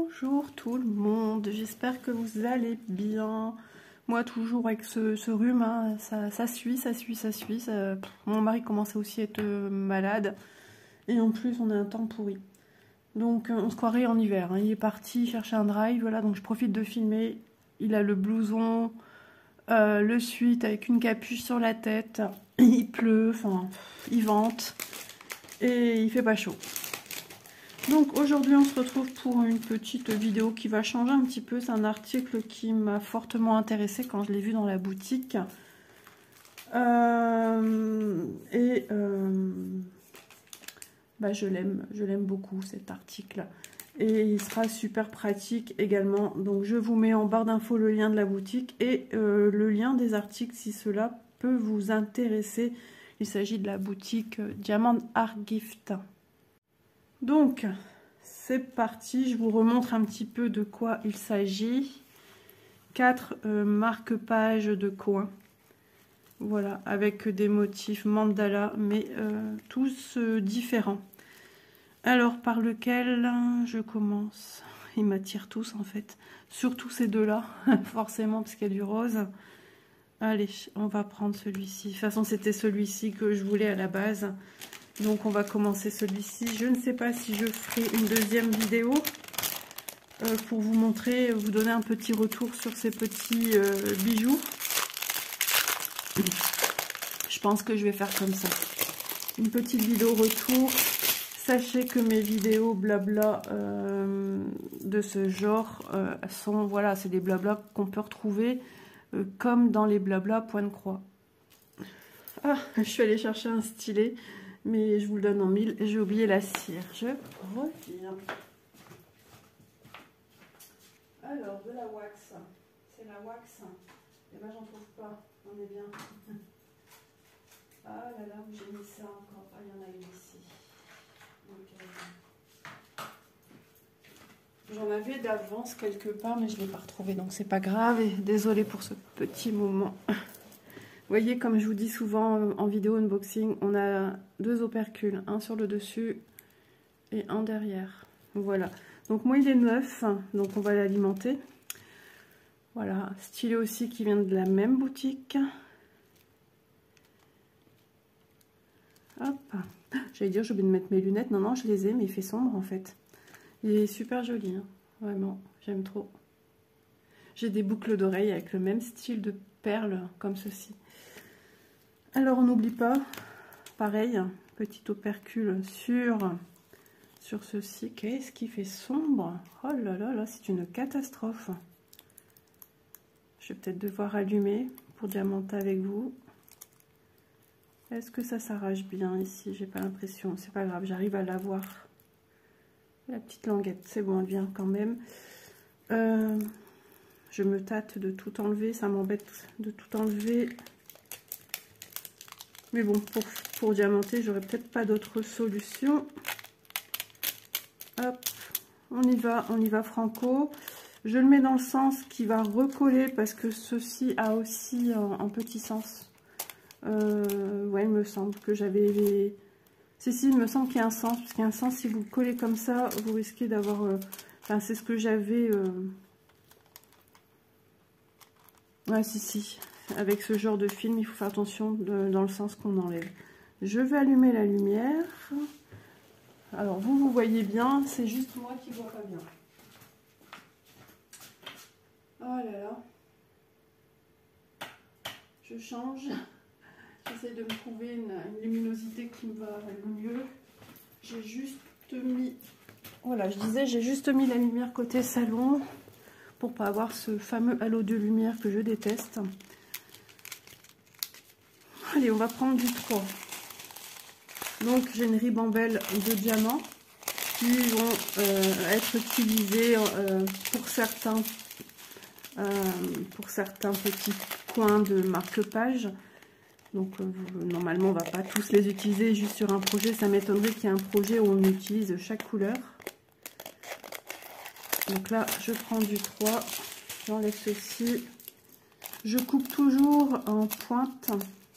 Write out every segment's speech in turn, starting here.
Bonjour tout le monde, j'espère que vous allez bien. Moi toujours avec ce rhume, hein, ça suit. Mon mari commençait aussi à être malade. Et en plus on a un temps pourri. Donc on se croirait en hiver, hein. Il est parti chercher un drive, voilà, donc je profite de filmer. Il a le blouson, le sweat avec une capuche sur la tête. Il pleut, enfin il vente. Et il fait pas chaud. Donc aujourd'hui on se retrouve pour une petite vidéo qui va changer un petit peu. C'est un article qui m'a fortement intéressée quand je l'ai vu dans la boutique. Je l'aime beaucoup cet article. Et il sera super pratique également. Donc je vous mets en barre d'infos le lien de la boutique et le lien des articles si cela peut vous intéresser. Il s'agit de la boutique Diamond Art Gift. Donc, c'est parti, je vous remontre un petit peu de quoi il s'agit. 4 marque-pages de coin. Voilà, avec des motifs mandala, mais tous différents. Alors, par lequel je commence? Ils m'attirent tous, en fait. Surtout ces deux-là, forcément, parce qu'il y a du rose. Allez, on va prendre celui-ci. De toute façon, c'était celui-ci que je voulais à la base. Donc on va commencer celui-ci. Je ne sais pas si je ferai une deuxième vidéo pour vous montrer, vous donner un petit retour sur ces petits bijoux. Je pense que je vais faire comme ça. Une petite vidéo retour. Sachez que mes vidéos blabla de ce genre sont, voilà, c'est des blabla qu'on peut retrouver comme dans les blabla point de croix. Ah, je suis allée chercher un stylet. Mais je vous le donne en mille. J'ai oublié la cire. Je reviens. Alors, de la wax. C'est la wax. Et ben, j'en trouve pas. On est bien. Ah là là, j'ai mis ça encore. Ah, il y en a une ici. J'en avais d'avance quelque part, mais je ne l'ai pas retrouvé. Donc, c'est pas grave. Et désolée pour ce petit moment. Vous voyez, comme je vous dis souvent en vidéo unboxing, on a 2 opercules, un sur le dessus et un derrière. Voilà. Donc moi, il est neuf, donc on va l'alimenter. Voilà, stylet aussi qui vient de la même boutique. Hop. J'allais dire, j'ai oublié de mettre mes lunettes. Non, non, je les ai, mais il fait sombre en fait. Il est super joli, hein. Vraiment, j'aime trop. J'ai des boucles d'oreilles avec le même style de perles comme ceci. Alors on n'oublie pas, pareil, petit opercule sur ceci. Qu'est-ce qui fait sombre? Oh là là là, c'est une catastrophe. Je vais peut-être devoir allumer pour diamanter avec vous. Est-ce que ça s'arrache bien ici? J'ai pas l'impression. C'est pas grave, j'arrive à l'avoir. La petite languette, c'est bon, elle vient quand même. Je me tâte de tout enlever, ça m'embête de tout enlever. Mais bon, pour diamanter, j'aurais peut-être pas d'autre solution. Hop, on y va franco. Je le mets dans le sens qui va recoller parce que ceci a aussi un petit sens. Ouais, il me semble que j'avais... Si, il me semble qu'il y a un sens. Parce qu'il y a un sens, si vous collez comme ça, vous risquez d'avoir... Enfin, c'est ce que j'avais... Ouais, si. Avec ce genre de film, il faut faire attention dans le sens qu'on enlève. Je vais allumer la lumière. Alors, vous voyez bien, c'est juste moi qui vois pas bien. Oh là là. Je change. J'essaie de me trouver une luminosité qui me va le mieux. J'ai juste mis... Voilà, je disais, j'ai juste mis la lumière côté salon pour pas avoir ce fameux halo de lumière que je déteste. Allez, on va prendre du 3. Donc, j'ai une ribambelle de diamants qui vont être utilisés pour certains petits coins de marque-page. Donc, normalement, on ne va pas tous les utiliser juste sur un projet. Ça m'étonnerait qu'il y ait un projet où on utilise chaque couleur. Donc là, je prends du 3. J'enlève ceci. Je coupe toujours en pointe.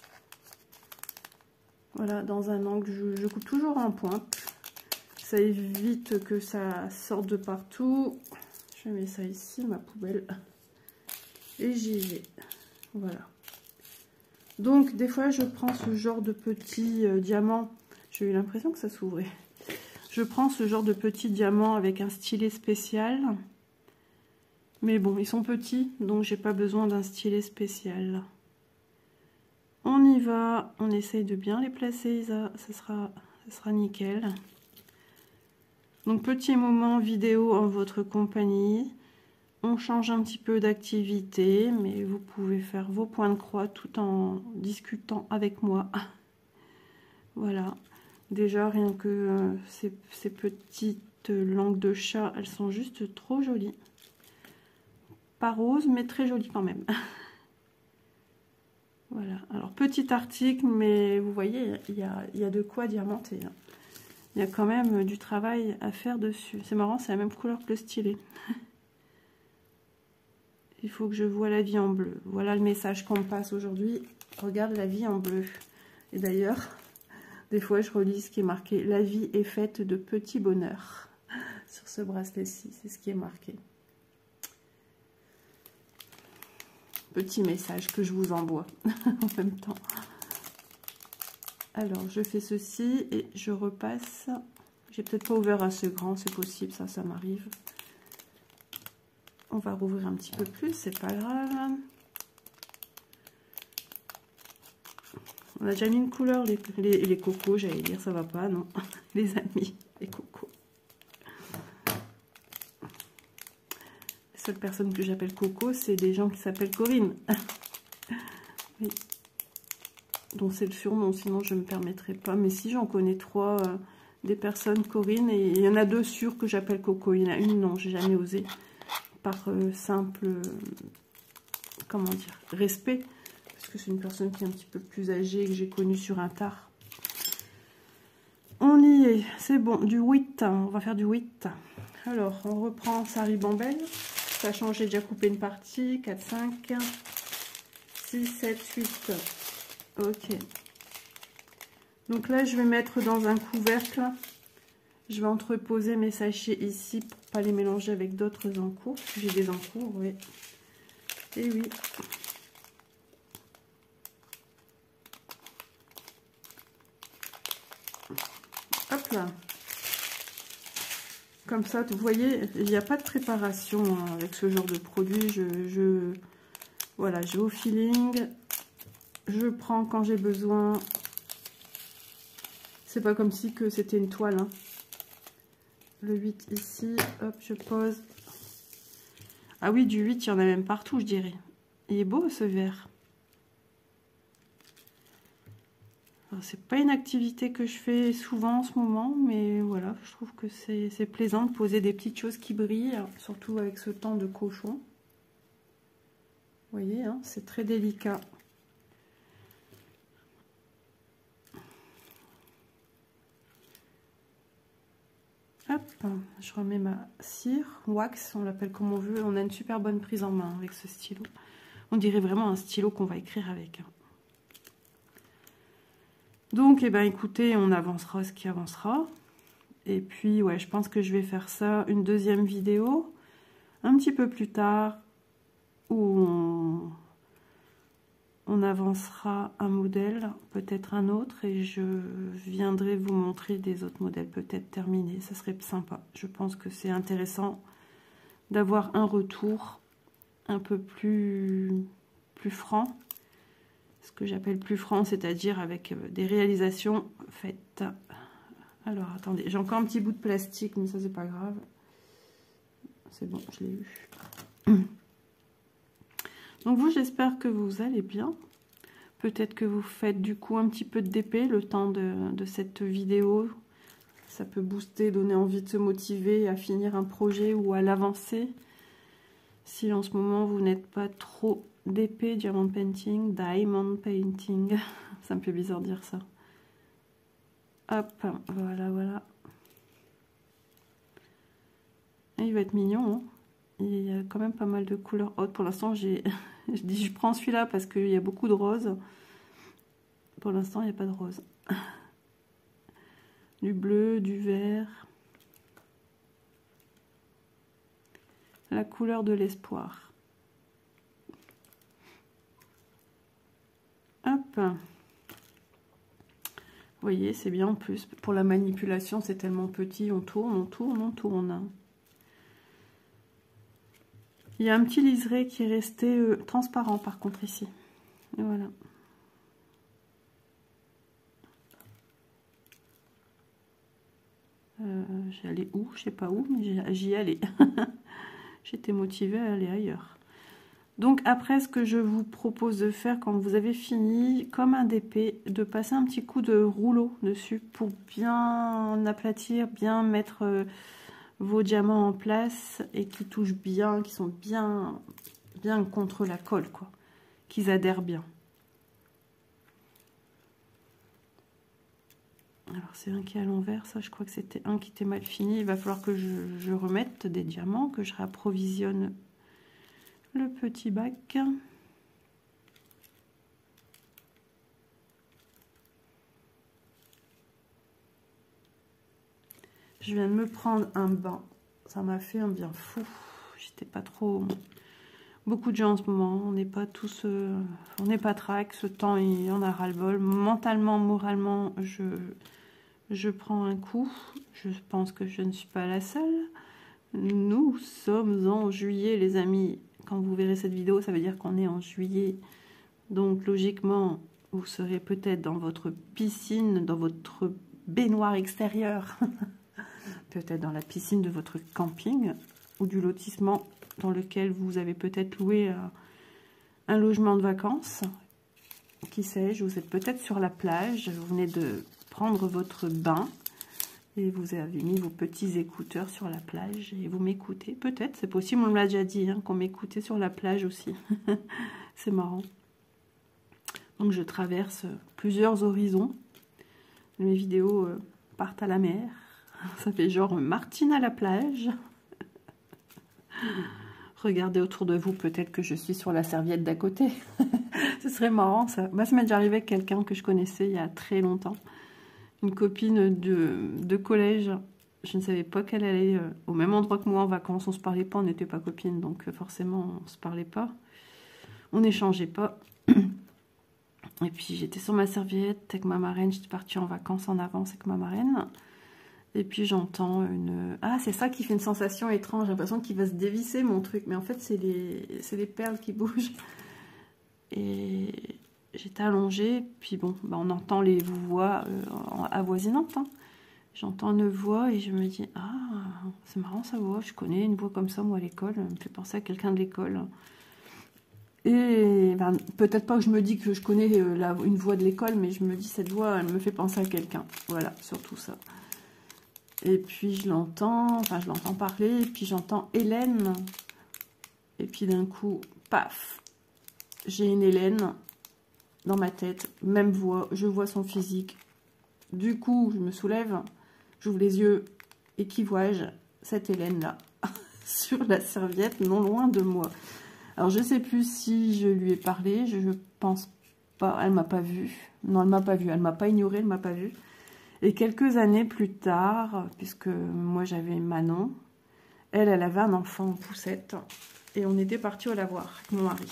Voilà, dans un angle, je coupe toujours en pointe. Ça évite que ça sorte de partout. Je mets ça ici, ma poubelle. Et j'y vais. Voilà. Donc, des fois, je prends ce genre de petits diamants. J'ai eu l'impression que ça s'ouvrait. Je prends ce genre de petits diamants avec un stylet spécial. Mais bon, ils sont petits, donc j'ai pas besoin d'un stylet spécial. On y va. On essaye de bien les placer, Isa. Ça sera nickel. Donc, petit moment vidéo en votre compagnie. On change un petit peu d'activité, mais vous pouvez faire vos points de croix tout en discutant avec moi. Voilà. Déjà, rien que ces petites langues de chat, elles sont juste trop jolies. Pas rose, mais très jolies quand même. Voilà. Alors, petit article, mais vous voyez, il y a de quoi diamanter. Il y a quand même du travail à faire dessus. C'est marrant, c'est la même couleur que le stylet. Il faut que je voie la vie en bleu. Voilà le message qu'on me passe aujourd'hui. Regarde la vie en bleu. Et d'ailleurs, des fois, je relis ce qui est marqué. La vie est faite de petits bonheurs. Sur ce bracelet-ci, c'est ce qui est marqué. Petit message que je vous envoie en même temps. Alors, je fais ceci et je repasse. J'ai peut-être pas ouvert assez grand, c'est possible, ça m'arrive. On va rouvrir un petit peu plus, c'est pas grave. On a déjà mis une couleur, les cocos, j'allais dire, ça va pas, non. Les amis, les cocos. Les seules personnes que j'appelle Coco, c'est des gens qui s'appellent Corinne. Oui. Donc c'est le surnom, sinon je ne me permettrai pas. Mais si, j'en connais 3, des personnes Corinne, et il y en a 2 sûres que j'appelle Coco. Il y en a une, non, j'ai jamais osé. Par simple, comment dire, respect, parce que c'est une personne qui est un petit peu plus âgée, que j'ai connue sur un tard. On y est, c'est bon, du 8, on va faire du 8. Alors, on reprend sa ribambelle, sachant j'ai déjà coupé une partie, 4, 5, 6, 7, 8, ok. Donc là, je vais mettre dans un couvercle. Je vais entreposer mes sachets ici pour pas les mélanger avec d'autres encours. J'ai des encours, oui. Et oui. Hop là. Comme ça, vous voyez, il n'y a pas de préparation hein, avec ce genre de produit. Voilà, je vais au feeling. Je prends quand j'ai besoin. C'est pas comme si que c'était une toile. Hein. Le 8 ici, hop, je pose. Ah oui, du 8, il y en a même partout, je dirais. Il est beau, ce vert. C'est pas une activité que je fais souvent en ce moment, mais voilà, je trouve que c'est plaisant de poser des petites choses qui brillent, surtout avec ce temps de cochon. Vous voyez, hein, c'est très délicat. Hop, je remets ma cire, wax, on l'appelle comme on veut. On a une super bonne prise en main avec ce stylo. On dirait vraiment un stylo qu'on va écrire avec. Donc, eh ben, écoutez, on avancera ce qui avancera. Et puis, ouais, je pense que je vais faire ça, une deuxième vidéo, un petit peu plus tard, où on avancera un modèle, peut-être un autre, et je viendrai vous montrer des autres modèles peut-être terminés. Ça serait sympa. Je pense que c'est intéressant d'avoir un retour un peu plus franc. Ce que j'appelle plus franc, c'est-à-dire avec des réalisations faites. Alors, attendez, j'ai encore un petit bout de plastique, mais ça, c'est pas grave. C'est bon, je l'ai eu. Donc vous, j'espère que vous allez bien. Peut-être que vous faites du coup un petit peu de DP le temps de cette vidéo. Ça peut booster, donner envie de se motiver à finir un projet ou à l'avancer. Si en ce moment vous n'êtes pas trop DP, diamond painting, ça me fait bizarre de dire ça. Hop, voilà, voilà. Et il va être mignon, hein. Il y a quand même pas mal de couleurs hautes. Pour l'instant, je prends celui-là parce qu'il y a beaucoup de roses. Pour l'instant, il n'y a pas de rose. Du bleu, du vert. la couleur de l'espoir. Hop. Vous voyez, c'est bien en plus. Pour la manipulation, c'est tellement petit. On tourne, on tourne, on tourne. Il y a un petit liseré qui est resté transparent par contre ici. Et voilà. J'y allais où? Je sais pas où, mais j'y allais. J'étais motivée à aller ailleurs. Donc après, ce que je vous propose de faire quand vous avez fini, comme un DP, de passer un petit coup de rouleau dessus pour bien aplatir, bien mettre vos diamants en place et qui touchent bien, qui sont bien contre la colle, quoi. Qu'ils adhèrent bien. Alors c'est un qui est à l'envers, ça je crois que c'était un qui était mal fini. Il va falloir que je remette des diamants, que je réapprovisionne le petit bac. Je viens de me prendre un bain, ça m'a fait un bien fou. J'étais pas trop... Beaucoup de gens en ce moment, on n'est pas tous... on n'est pas trac, ce temps il y en a ras-le-bol. Mentalement, moralement, je prends un coup. Je pense que je ne suis pas la seule. Nous sommes en juillet, les amis. Quand vous verrez cette vidéo, ça veut dire qu'on est en juillet. Donc, logiquement, vous serez peut-être dans votre piscine, dans votre baignoire extérieure. Peut-être dans la piscine de votre camping ou du lotissement dans lequel vous avez peut-être loué un logement de vacances. Qui sais-je, vous êtes peut-être sur la plage, vous venez de prendre votre bain et vous avez mis vos petits écouteurs sur la plage et vous m'écoutez. Peut-être, c'est possible, on me l'a déjà dit, hein, qu'on m'écoutait sur la plage aussi. C'est marrant. Donc je traverse plusieurs horizons. Mes vidéos partent à la mer. Ça fait genre Martine à la plage. Regardez autour de vous, peut-être que je suis sur la serviette d'à côté. Ce serait marrant ça. Moi, ça m'est déjà arrivé avec quelqu'un que je connaissais il y a très longtemps. Une copine de collège. Je ne savais pas qu'elle allait au même endroit que moi en vacances. On ne se parlait pas, on n'était pas copines, donc forcément on ne se parlait pas. On n'échangeait pas. Et puis j'étais sur ma serviette avec ma marraine. J'étais partie en vacances en avance avec ma marraine. Et puis j'entends une... Ah, c'est ça qui fait une sensation étrange. J'ai l'impression qu'il va se dévisser mon truc. Mais en fait, c'est les perles qui bougent. Et j'étais allongée. Puis bon, bah on entend les voix avoisinantes. Hein. J'entends une voix et je me dis... Ah, c'est marrant sa voix. Je connais une voix comme ça, moi, à l'école. Elle me fait penser à quelqu'un de l'école. Et ben, peut-être pas que je me dis que je connais une voix de l'école, mais je me dis cette voix, elle me fait penser à quelqu'un. Voilà, surtout ça. Et puis je l'entends parler, et puis j'entends Hélène. Et puis d'un coup, paf, j'ai une Hélène dans ma tête, même voix, je vois son physique. Du coup, je me soulève, j'ouvre les yeux, et qui vois-je? Cette Hélène-là, sur la serviette, non loin de moi. Alors je sais plus si je lui ai parlé, je pense pas, elle m'a pas vue. Non, elle m'a pas vue, elle m'a pas ignorée, elle m'a pas vue. Et quelques années plus tard, puisque moi j'avais Manon, elle avait un enfant en poussette. Et on était partis la voir avec mon mari.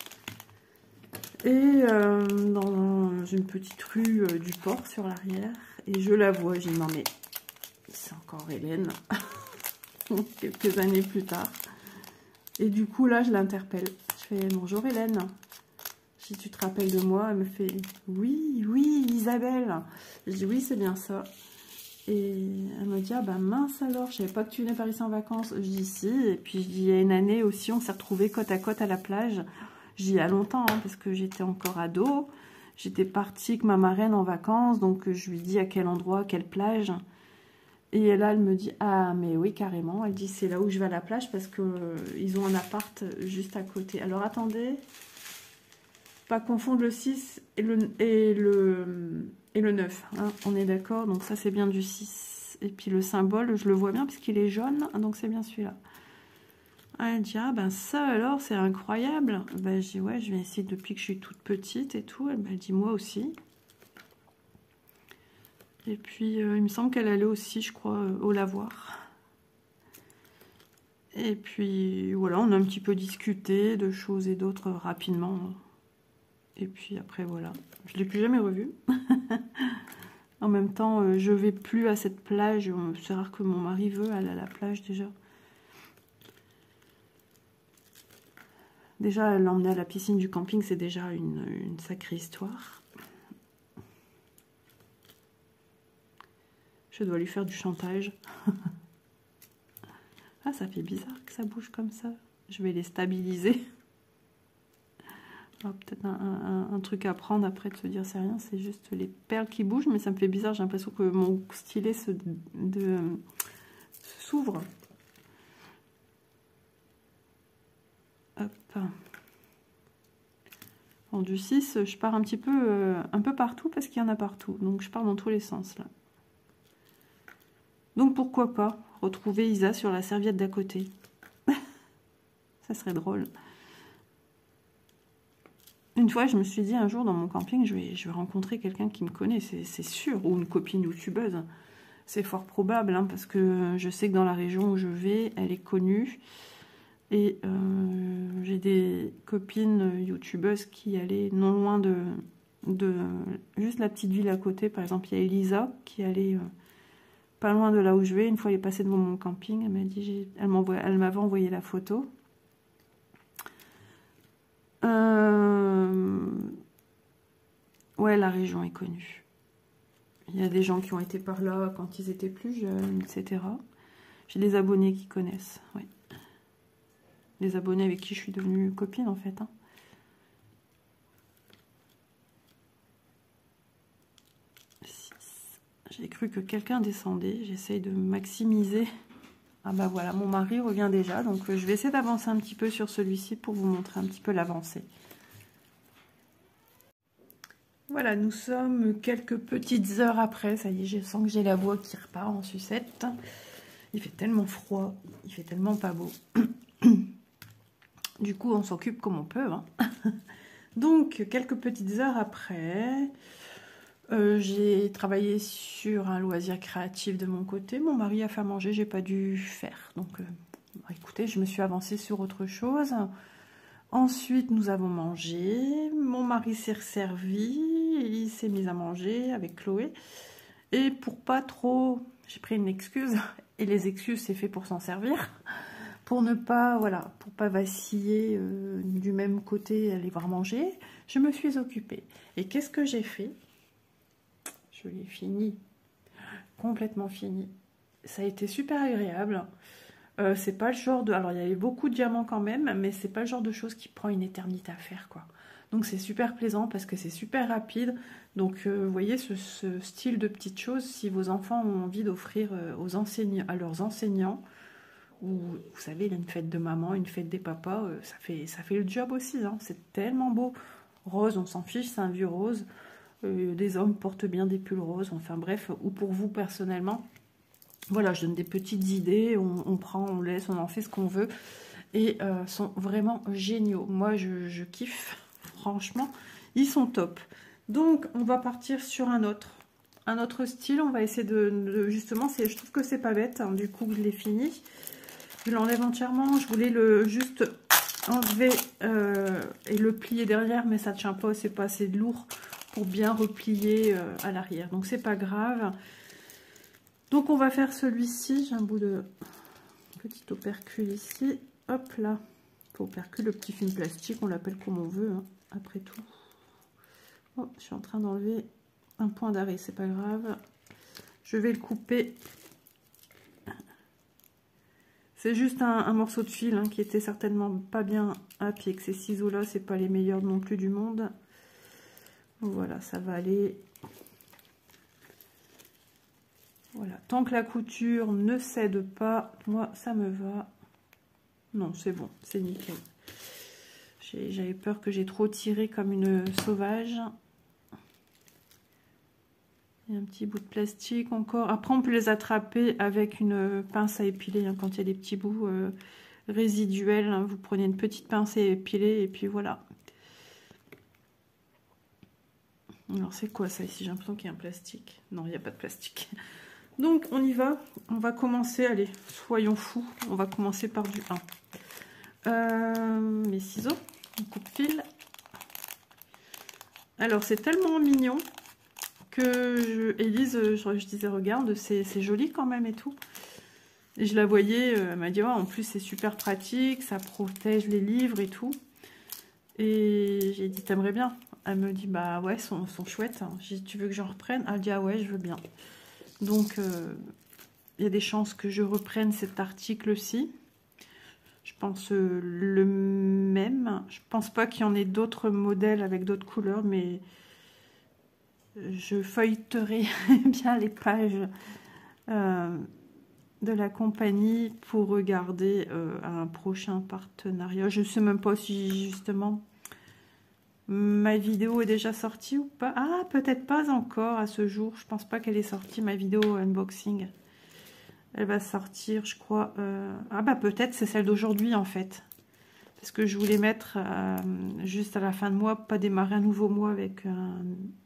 Et dans une petite rue du port sur l'arrière. Et je la vois, j'ai dit non mais c'est encore Hélène. Quelques années plus tard. Et du coup là je l'interpelle. Je fais bonjour Hélène. Si tu te rappelles de moi, elle me fait oui, oui, Isabelle. Je dis oui, c'est bien ça. Et elle me dit ah ben mince alors, je savais pas que tu venais par ici en vacances. Je dis si. Et puis je dis il y a une année aussi, on s'est retrouvés côte à côte à la plage. Je dis il y a longtemps, hein, parce que j'étais encore ado. J'étais partie avec ma marraine en vacances, donc je lui dis à quel endroit, quelle plage. Et là, elle me dit ah mais oui carrément. Elle dit c'est là où je vais à la plage parce que ils ont un appart juste à côté. Alors attendez. Pas confondre le 6 et le 9, hein, on est d'accord, donc ça c'est bien du 6. Et puis le symbole, je le vois bien puisqu'il est jaune, donc c'est bien celui-là. Elle dit, ah ben ça alors, c'est incroyable. Ben, je dis, ouais, je vais essayer depuis que je suis toute petite et tout. Elle dit, moi aussi. Et puis, il me semble qu'elle allait aussi, je crois, au lavoir. Et puis voilà, on a un petit peu discuté de choses et d'autres rapidement. Et puis après voilà, je ne l'ai plus jamais revu. En même temps, je vais plus à cette plage. C'est rare que mon mari veut aller à la plage déjà. Déjà, l'emmener à la piscine du camping, c'est déjà une sacrée histoire. Je dois lui faire du chantage. Ah, ça fait bizarre que ça bouge comme ça. Je vais les stabiliser. Peut-être un truc à prendre après de se dire c'est rien, c'est juste les perles qui bougent, mais ça me fait bizarre, j'ai l'impression que mon stylet s'ouvre. Hop. Bon, du 6, je pars un peu partout parce qu'il y en a partout, donc je pars dans tous les sens là. Donc pourquoi pas retrouver Isa sur la serviette d'à côté. Ça serait drôle. Une fois, je me suis dit un jour dans mon camping, je vais rencontrer quelqu'un qui me connaît, c'est sûr, ou une copine youtubeuse. C'est fort probable, hein, parce que je sais que dans la région où je vais, elle est connue. Et j'ai des copines youtubeuses qui allaient non loin de juste la petite ville à côté. Par exemple, il y a Elisa qui allait pas loin de là où je vais. Une fois, elle est passée devant mon camping. Elle m'a dit, elle m'avait envoyé la photo. Ouais, la région est connue. Il y a des gens qui ont été par là quand ils étaient plus jeunes, etc. J'ai des abonnés qui connaissent, oui. Des abonnés avec qui je suis devenue copine, en fait. Hein. J'ai cru que quelqu'un descendait. J'essaye de maximiser. Ah bah voilà, mon mari revient déjà. Donc je vais essayer d'avancer un petit peu sur celui-ci pour vous montrer un petit peu l'avancée. Voilà, nous sommes quelques petites heures après. Ça y est, je sens que j'ai la voix qui repart en sucette. Il fait tellement froid, il fait tellement pas beau. Du coup, on s'occupe comme on peut. Hein. Donc, quelques petites heures après, j'ai travaillé sur un loisir créatif de mon côté. Mon mari a fait à manger, j'ai pas dû faire. Donc, écoutez, je me suis avancée sur autre chose. Ensuite, nous avons mangé. Mon mari s'est resservi. Il s'est mis à manger avec Chloé. Et pour pas trop... J'ai pris une excuse. Et les excuses, c'est fait pour s'en servir. Pour ne pas, voilà, pour pas vaciller du même côté, aller voir manger. Je me suis occupée. Et qu'est-ce que j'ai fait? Je l'ai fini. Complètement fini. Ça a été super agréable. C'est pas le genre de... Alors, il y avait beaucoup de diamants quand même, mais c'est pas le genre de choses qui prend une éternité à faire, quoi. Donc, c'est super plaisant parce que c'est super rapide. Donc, vous voyez, ce style de petites choses, si vos enfants ont envie d'offrir à leurs enseignants, ou, vous savez, il y a une fête de maman, une fête des papas, ça fait le job aussi, hein. C'est tellement beau. Rose, on s'en fiche, c'est un vieux rose. Des hommes portent bien des pulls roses, enfin bref, ou pour vous personnellement. Voilà, je donne des petites idées, on prend, on laisse, on en fait ce qu'on veut. Et sont vraiment géniaux. Moi, je kiffe, franchement, ils sont top. Donc, on va partir sur un autre style. On va essayer justement, je trouve que c'est pas bête, hein, du coup, je l'ai fini. Je l'enlève entièrement, je voulais juste enlever et le plier derrière, mais ça ne tient pas, c'est pas assez lourd pour bien replier à l'arrière. Donc, c'est pas grave. Donc on va faire celui-ci, j'ai un bout de petit opercule ici, hop là, opercule, le petit film plastique, on l'appelle comme on veut, hein, après tout. Oh, je suis en train d'enlever un point d'arrêt, c'est pas grave, je vais le couper. C'est juste un morceau de fil hein, qui était certainement pas bien appuyé, que ces ciseaux là, c'est pas les meilleurs non plus du monde. Voilà, ça va aller... Voilà, tant que la couture ne cède pas, moi ça me va. Non, c'est bon, c'est nickel. J'avais peur que j'ai trop tiré comme une sauvage. Il y a un petit bout de plastique encore. Après, on peut les attraper avec une pince à épiler hein, quand il y a des petits bouts résiduels. Hein. Vous prenez une petite pince à épiler et puis voilà. Alors, c'est quoi ça ici? J'ai l'impression qu'il y a un plastique. Non, il n'y a pas de plastique. Donc on y va, on va commencer, allez, soyons fous, on va commencer par du 1. Mes ciseaux, mon coupe-fil. Alors c'est tellement mignon que Élise, je disais regarde, c'est joli quand même et tout. Et je la voyais, elle m'a dit, oh, en plus c'est super pratique, ça protège les livres et tout. Et j'ai dit, t'aimerais bien? Elle me dit, bah ouais, sont chouettes. J'ai dit, tu veux que j'en reprenne? Elle dit, ah ouais, je veux bien. Donc, il y a des chances que je reprenne cet article-ci. Je pense le même. Je pense pas qu'il y en ait d'autres modèles avec d'autres couleurs, mais je feuilleterai bien les pages de la compagnie pour regarder un prochain partenariat. Je sais même pas si justement ma vidéo est déjà sortie ou pas. Ah, peut-être pas encore à ce jour. Je pense pas qu'elle est sortie, ma vidéo unboxing. Elle va sortir, je crois. Ah bah peut-être c'est celle d'aujourd'hui en fait. Parce que je voulais mettre juste à la fin de mois, pas démarrer un nouveau mois avec un...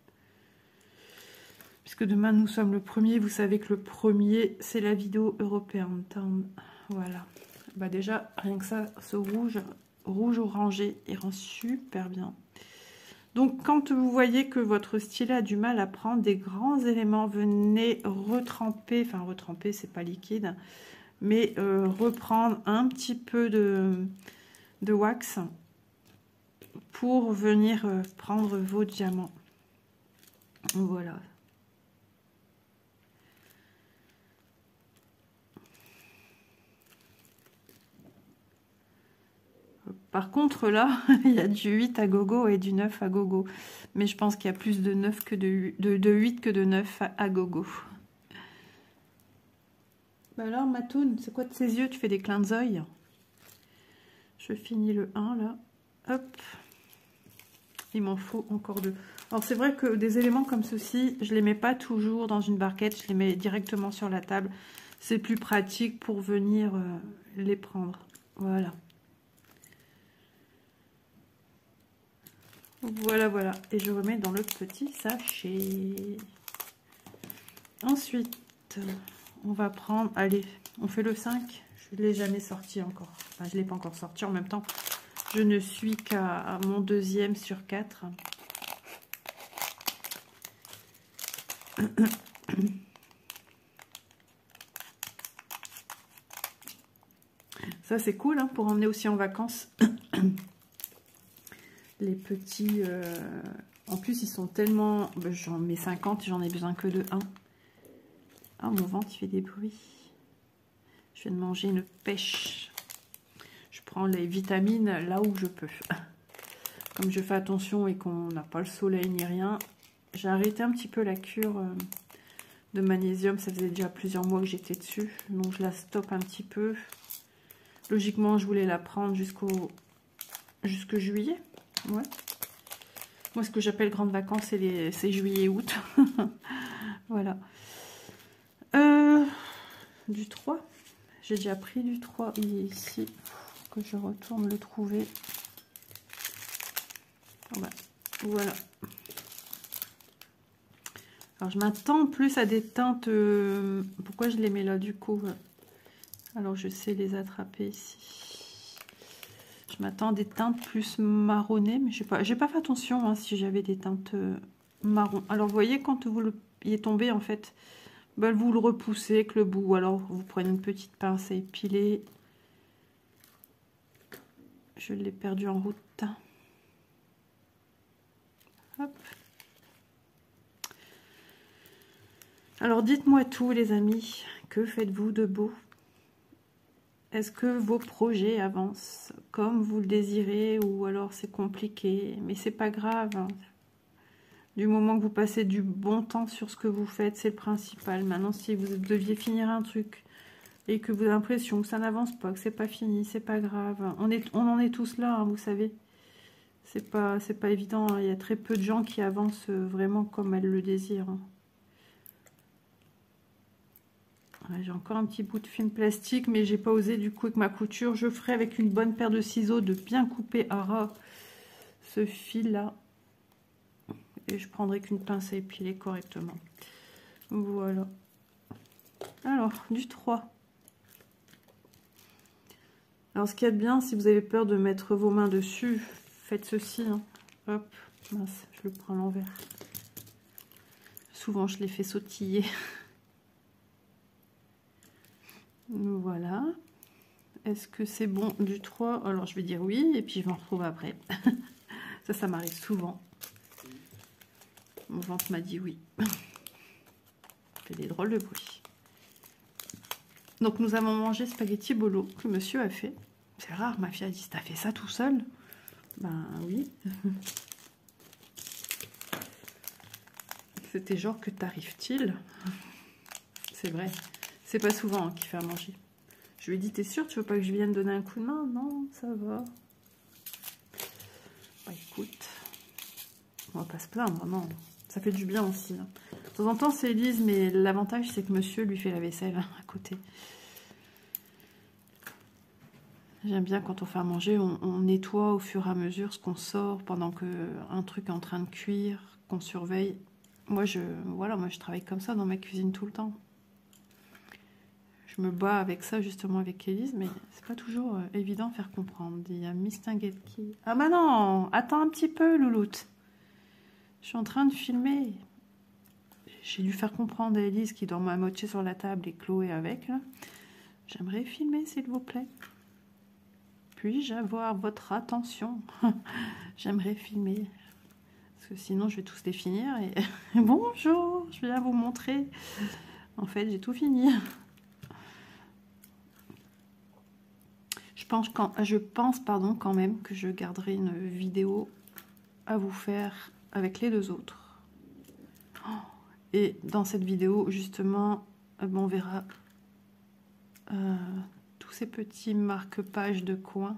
Puisque demain nous sommes le 1er, vous savez que le 1er c'est la vidéo européenne. Voilà. Bah déjà, rien que ça, ce rouge orangé, il rend super bien. Donc quand vous voyez que votre stylet a du mal à prendre des grands éléments, venez retremper, enfin retremper c'est pas liquide, mais reprendre un petit peu de wax pour venir prendre vos diamants. Voilà. Par contre, là, il y a du 8 à gogo et du 9 à gogo. Mais je pense qu'il y a plus de 9 que de 8 que de 9 à gogo. Bah alors, Matoun, c'est quoi de ces yeux? Tu fais des clins d'œil. Je finis le 1, là. Hop. Il m'en faut encore 2. Alors, c'est vrai que des éléments comme ceci, je ne les mets pas toujours dans une barquette. Je les mets directement sur la table. C'est plus pratique pour venir les prendre. Voilà. Voilà, voilà. Et je remets dans le petit sachet. Ensuite, on va prendre... Allez, on fait le 5. Je ne l'ai jamais sorti encore. Enfin, je ne l'ai pas encore sorti. En même temps, je ne suis qu'à mon 2e sur 4. Ça, c'est cool hein, pour emmener aussi en vacances. Les petits... En plus, ils sont tellement... J'en mets 50, j'en ai besoin que de 1. Ah, mon ventre, il fait des bruits. Je viens de manger une pêche. Je prends les vitamines là où je peux. Comme je fais attention et qu'on n'a pas le soleil ni rien, j'ai arrêté un petit peu la cure de magnésium. Ça faisait déjà plusieurs mois que j'étais dessus. Donc, je la stoppe un petit peu. Logiquement, je voulais la prendre jusqu'au juillet. Ouais. Moi, ce que j'appelle grandes vacances, c'est juillet-août. Voilà. Du 3. J'ai déjà pris du 3. Il est ici. Que je retourne le trouver. Voilà. Alors, je m'attends plus à des teintes... Pourquoi je les mets là, du coup? Alors, je sais les attraper ici. Je m'attends à des teintes plus marronnées, mais j'ai pas fait attention hein, si j'avais des teintes marron. Alors, vous voyez, quand vous y est tombé, en fait, ben, vous le repoussez avec le bout. Alors, vous prenez une petite pince à épiler. Je l'ai perdu en route. Hop. Alors, dites-moi tout, les amis. Que faites-vous de beau? Est-ce que vos projets avancent comme vous le désirez ou alors c'est compliqué? Mais c'est pas grave. Hein. Du moment que vous passez du bon temps sur ce que vous faites, c'est le principal. Maintenant, si vous deviez finir un truc et que vous avez l'impression que ça n'avance pas, que c'est pas fini, c'est pas grave. On en est tous là, hein, vous savez. C'est pas évident. Hein. Il y a très peu de gens qui avancent vraiment comme elles le désirent. Hein. J'ai encore un petit bout de film plastique, mais j'ai pas osé du coup avec ma couture. Je ferai avec une bonne paire de ciseaux de bien couper à ras ce fil là. Et je prendrai qu'une pince à épiler correctement. Voilà. Alors, du 3. Alors, ce qu'il y a de bien, si vous avez peur de mettre vos mains dessus, faites ceci. Hein. Hop, mince, je le prends à l'envers. Souvent, je les fais sautiller. Voilà. Est-ce que c'est bon du 3? Alors, je vais dire oui, et puis je m'en retrouve après. Ça m'arrive souvent. Mon ventre m'a dit oui. Fait des drôles de bruit. Donc, nous avons mangé spaghetti bolo que monsieur a fait. C'est rare, ma fille a dit, t'as fait ça tout seul? Ben oui. C'était genre, que t'arrive-t-il? C'est vrai. C'est pas souvent qu'il fait à manger. Je lui ai dit, t'es sûre, tu veux pas que je vienne donner un coup de main? Non, ça va. Bah écoute, on va pas se plaindre, non. Ça fait du bien aussi. Hein. De temps en temps, c'est Elise, mais l'avantage, c'est que monsieur lui fait la vaisselle à côté. J'aime bien quand on fait à manger, on nettoie au fur et à mesure ce qu'on sort pendant qu'un truc est en train de cuire, qu'on surveille. Moi, je travaille comme ça dans ma cuisine tout le temps. Je me bats avec ça justement avec Elise, mais c'est pas toujours évident à faire comprendre. Il y a Miss Tinguette qui... Ah bah non, attends un petit peu, louloute. Je suis en train de filmer. J'ai dû faire comprendre à Elise qui dort à moitié sur la table et Chloé avec. J'aimerais filmer, s'il vous plaît. Puis-je avoir votre attention? J'aimerais filmer. Parce que sinon, je vais tous les finir. Et bonjour, je viens vous montrer. En fait, j'ai tout fini. Je pense quand même que je garderai une vidéo à vous faire avec les deux autres. Et dans cette vidéo, justement, on verra tous ces petits marque-pages de coin.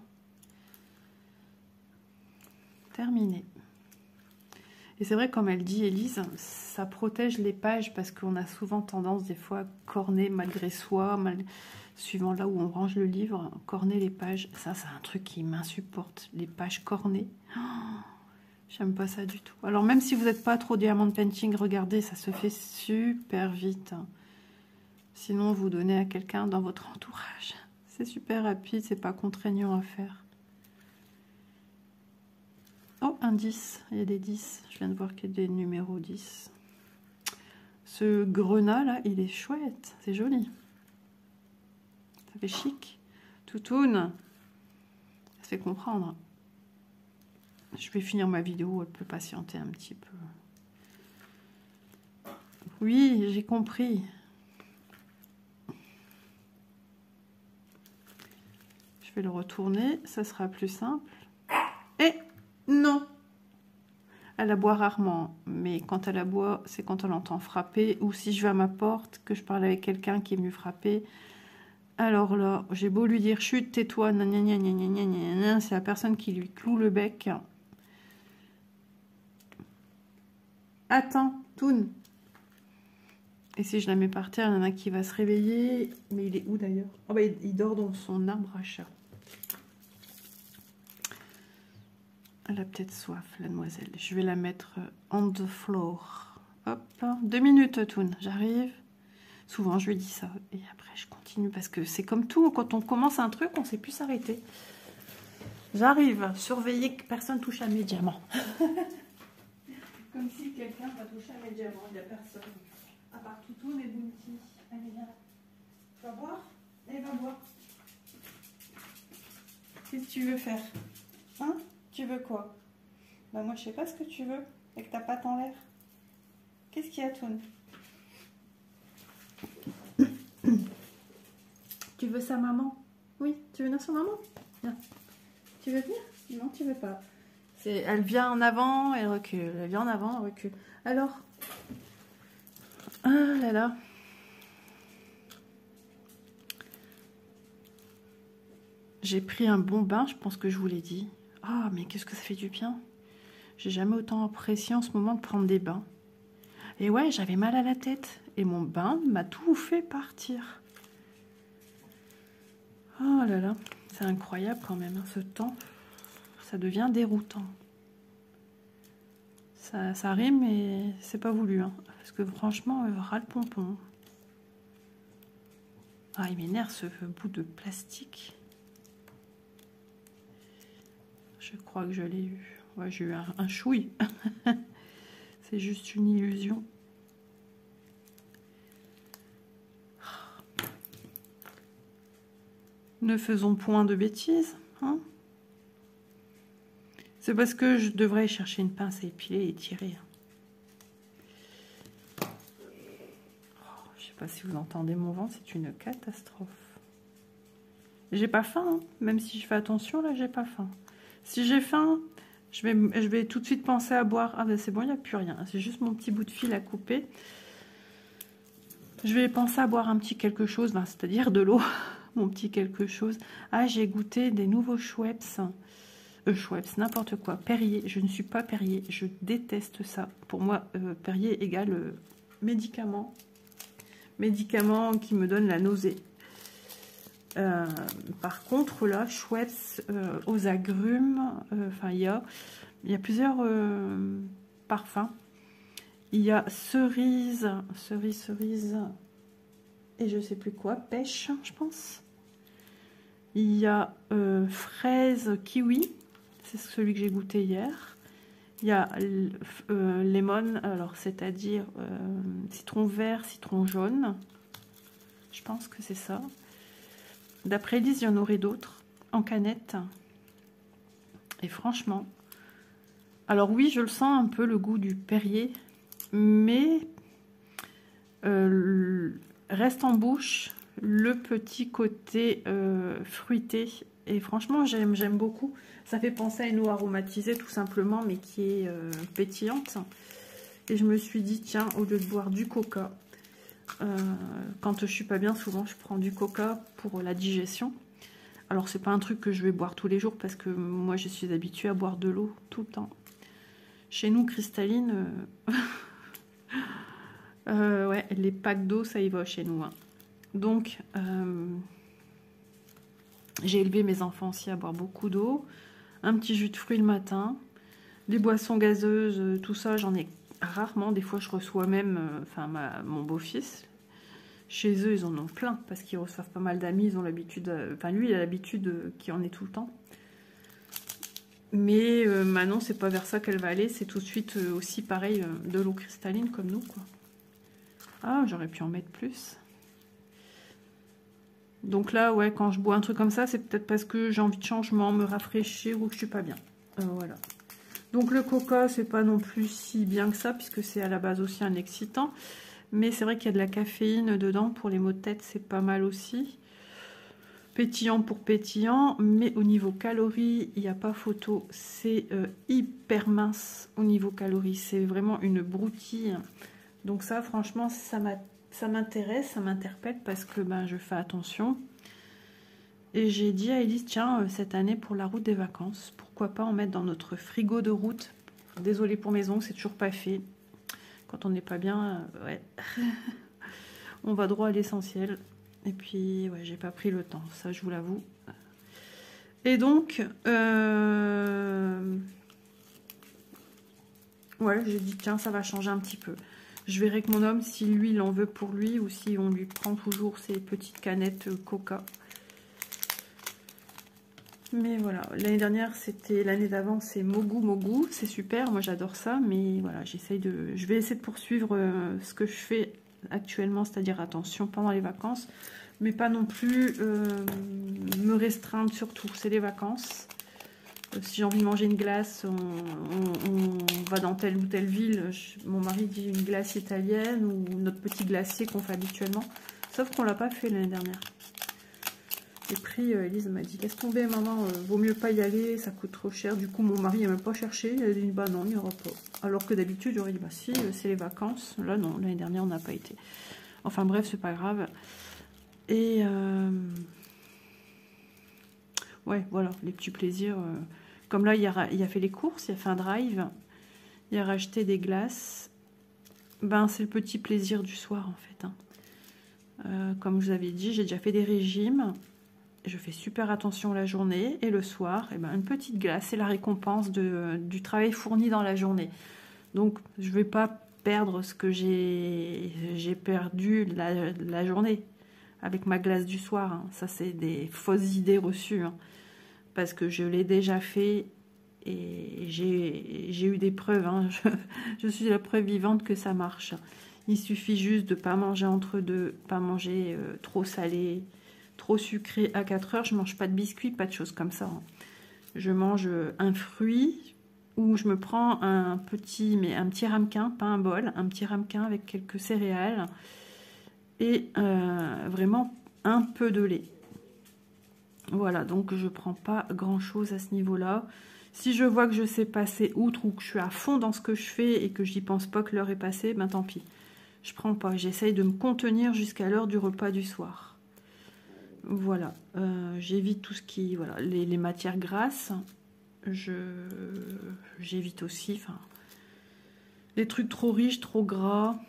Terminé. Et c'est vrai, comme elle dit, Elise, ça protège les pages parce qu'on a souvent tendance des fois à corner malgré soi, suivant là où on range le livre, corner les pages. Ça, c'est un truc qui m'insupporte, les pages cornées. Oh, j'aime pas ça du tout. Alors même si vous n'êtes pas trop diamond painting, regardez, ça se fait super vite. Sinon, vous donnez à quelqu'un dans votre entourage. C'est super rapide, c'est pas contraignant à faire. Oh, un 10, il y a des 10. Je viens de voir qu'il y a des numéros 10. Ce grenat là, il est chouette, c'est joli. Ça fait chic. Toutoune, ça fait comprendre. Je vais finir ma vidéo, elle peut patienter un petit peu. Oui, j'ai compris. Je vais le retourner, ça sera plus simple. Et non, elle aboie rarement, mais quand elle aboie, c'est quand on l'entend frapper, ou si je vais à ma porte, que je parle avec quelqu'un qui est venu frapper. Alors là, j'ai beau lui dire chut, tais-toi, c'est la personne qui lui cloue le bec. Attends, Toon. Et si je la mets par terre, il y en a qui va se réveiller. Mais il est où d'ailleurs? Oh bah, il dort dans son arbre à chat. Elle a peut-être soif, la demoiselle. Je vais la mettre on the floor. Hop, 2 minutes, Toon, j'arrive. Souvent, je lui dis ça. Et après, je continue parce que c'est comme tout. Quand on commence un truc, on ne sait plus s'arrêter. J'arrive. Surveiller que personne touche à mes diamants. Comme si quelqu'un va toucher à mes diamants. Il n'y a personne. À part Toutoun et Bounty. Allez, viens là. Tu vas boire? Allez, va boire. Qu'est-ce que tu veux faire? Hein? Tu veux quoi? Bah moi je sais pas ce que tu veux avec ta patte en l'air. Qu'est-ce qu'il y a, Toon? Tu veux sa maman? Oui, tu veux venir sur maman? Viens. Tu veux venir? Non, tu veux pas. Elle vient en avant, elle recule. Elle vient en avant, elle recule. Alors? Ah là là. J'ai pris un bon bain, je pense que je vous l'ai dit. Ah, mais qu'est-ce que ça fait du bien. J'ai jamais autant apprécié en ce moment de prendre des bains. Et ouais, j'avais mal à la tête. Et mon bain m'a tout fait partir. Oh là là, c'est incroyable quand même, hein, ce temps. Ça devient déroutant. Ça rime, mais c'est pas voulu. Hein, parce que franchement, ras le pompon. Ah, il m'énerve ce bout de plastique. Je crois que je l'ai eu. Ouais, j'ai eu un chouille. C'est juste une illusion. Ne faisons point de bêtises. Hein, c'est parce que je devrais chercher une pince à épiler et tirer. Je sais pas si vous entendez mon vent, c'est une catastrophe. J'ai pas faim, hein. Même si je fais attention, là, j'ai pas faim. Si j'ai faim, je vais tout de suite penser à boire. Ah ben c'est bon, il n'y a plus rien. C'est juste mon petit bout de fil à couper. Je vais penser à boire un petit quelque chose, ben, c'est-à-dire de l'eau. Mon petit quelque chose. Ah, j'ai goûté des nouveaux Schweppes. Schweppes, n'importe quoi. Perrier, je ne suis pas Perrier. Je déteste ça. Pour moi, Perrier égale médicament. Médicament qui me donne la nausée. Par contre, là, Schweppes aux agrumes, enfin, il y a plusieurs parfums. Il y a cerise, et je sais plus quoi, pêche, je pense. Il y a fraise kiwi, c'est celui que j'ai goûté hier. Il y a lemon, alors c'est-à-dire citron vert, citron jaune. Je pense que c'est ça. D'après Lise, il y en aurait d'autres en canette. Et franchement, alors oui, je le sens un peu le goût du Perrier, mais reste en bouche le petit côté fruité. Et franchement, j'aime beaucoup. Ça fait penser à une eau aromatisée tout simplement, mais qui est pétillante. Et je me suis dit, tiens, au lieu de boire du coca, quand je suis pas bien, souvent je prends du coca pour la digestion. Alors c'est pas un truc que je vais boire tous les jours parce que moi je suis habituée à boire de l'eau tout le temps. Chez nous, cristalline, ouais, les packs d'eau ça y va chez nous. Hein. Donc j'ai élevé mes enfants aussi à boire beaucoup d'eau, un petit jus de fruits le matin, des boissons gazeuses, tout ça j'en ai rarement. Des fois je reçois même, mon beau-fils. Chez eux, ils en ont plein parce qu'ils reçoivent pas mal d'amis. Ils ont l'habitude, enfin lui, il a l'habitude qu'il en ait tout le temps. Mais Manon, c'est pas vers ça qu'elle va aller. C'est tout de suite aussi pareil de l'eau cristalline comme nous, quoi. Ah, j'aurais pu en mettre plus. Donc là, ouais, quand je bois un truc comme ça, c'est peut-être parce que j'ai envie de changement, me rafraîchir ou que je suis pas bien. Voilà. Donc le coca, c'est pas non plus si bien que ça puisque c'est à la base aussi un excitant. Mais c'est vrai qu'il y a de la caféine dedans. Pour les maux de tête, c'est pas mal aussi. Pétillant pour pétillant. Mais au niveau calories, il n'y a pas photo. C'est hyper mince au niveau calories. C'est vraiment une broutille. Donc ça, franchement, ça m'intéresse, ça m'interpelle parce que ben, je fais attention. Et j'ai dit à Elise, tiens, cette année, pour la route des vacances, pourquoi pas en mettre dans notre frigo de route. Désolée pour mes ongles, c'est toujours pas fait. Quand on n'est pas bien, ouais, on va droit à l'essentiel. Et puis, ouais, j'ai pas pris le temps, ça je vous l'avoue. Et donc, ouais, j'ai dit, tiens, ça va changer un petit peu. Je verrai que mon homme, si lui, il en veut pour lui, ou si on lui prend toujours ses petites canettes Coca. Mais voilà, l'année dernière, c'était l'année d'avant, c'est Mogu, c'est super, moi j'adore ça, mais voilà, je vais essayer de poursuivre ce que je fais actuellement, c'est-à-dire attention pendant les vacances, mais pas non plus me restreindre surtout, c'est les vacances. Si j'ai envie de manger une glace, on va dans telle ou telle ville, mon mari dit une glace italienne ou notre petit glacier qu'on fait habituellement, sauf qu'on l'a pas fait l'année dernière. Les prix, Elise m'a dit, laisse tomber maman, vaut mieux pas y aller, ça coûte trop cher. Du coup, mon mari n'a même pas cherché, il a dit, bah non, il n'y aura pas. Alors que d'habitude, j'aurais dit, bah si, c'est les vacances. Là, non, l'année dernière, on n'a pas été. Enfin bref, c'est pas grave. Et, ouais, voilà, les petits plaisirs. Comme là, il a fait les courses, il a fait un drive, il a racheté des glaces. Ben, c'est le petit plaisir du soir, en fait. Hein. Comme je vous avais dit, j'ai déjà fait des régimes. Je fais super attention la journée et le soir, eh ben, une petite glace, c'est la récompense du travail fourni dans la journée. Donc, je ne vais pas perdre ce que j'ai perdu la journée. avec ma glace du soir. Hein. Ça, c'est des fausses idées reçues. Hein, parce que je l'ai déjà fait et j'ai eu des preuves. Hein. Je suis la preuve vivante que ça marche. Il suffit juste de ne pas manger entre deux, pas manger trop salé, trop sucré à 4 heures. Je ne mange pas de biscuits, pas de choses comme ça. Hein. Je mange un fruit ou je me prends un petit ramequin, pas un bol, un petit ramequin avec quelques céréales et vraiment un peu de lait. Voilà, donc je ne prends pas grand-chose à ce niveau-là. Si je vois que je sais passer outre ou que je suis à fond dans ce que je fais et que je n'y pense pas que l'heure est passée, ben tant pis. Je prends pas, j'essaye de me contenir jusqu'à l'heure du repas du soir. Voilà, j'évite tout ce qui... Voilà, les matières grasses, j'évite aussi, enfin, les trucs trop riches, trop gras.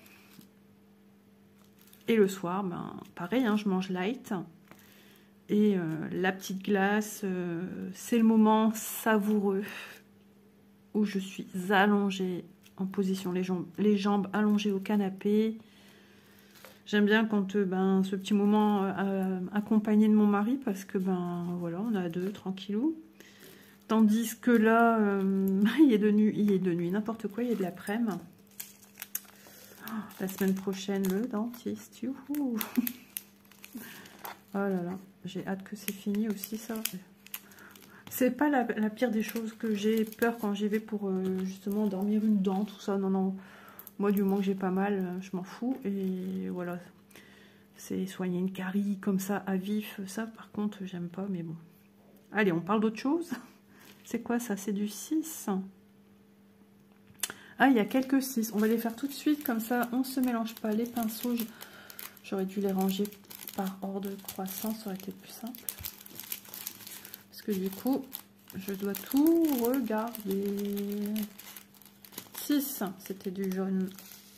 Et le soir, ben, pareil, hein, je mange light. Et la petite glace, c'est le moment savoureux où je suis allongée en position, les jambes allongées au canapé. J'aime bien quand ce petit moment accompagné de mon mari parce que ben voilà, on est à deux, tranquillou. Tandis que là, il est de nuit, n'importe quoi, il y a de l'après-midi. La semaine prochaine, le dentiste, youhou. Oh là là, j'ai hâte que c'est fini aussi ça. C'est pas la pire des choses que j'ai peur quand j'y vais pour justement dormir une dent, tout ça. Non, non. Moi, du moment que j'ai pas mal, je m'en fous. Et voilà. C'est soigner une carie comme ça à vif. Ça, par contre, j'aime pas, mais bon. Allez, on parle d'autre chose. C'est quoi ça? C'est du 6. Ah, il y a quelques 6. On va les faire tout de suite. Comme ça, on se mélange pas. Les pinceaux, j'aurais dû les ranger par ordre de croissance. Ça aurait été plus simple. Parce que du coup, je dois tout regarder. 6, c'était du jaune.